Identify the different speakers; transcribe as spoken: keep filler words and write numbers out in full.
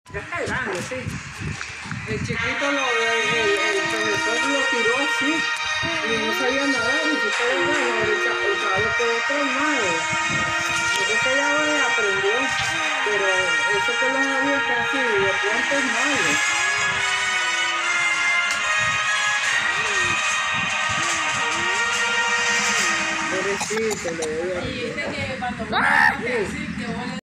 Speaker 1: Ya está grande, sí. El chiquito, lo, el, el, el profesor lo tiró así y no sabía nadar y se fue bueno, el chaval, el chaval quedó traumado. Después que ya bueno, aprendió, pero eso que los navíos que así de pronto es malo. Pobrecito, le voy a...
Speaker 2: Y dice que cuando uno hace así, que vos le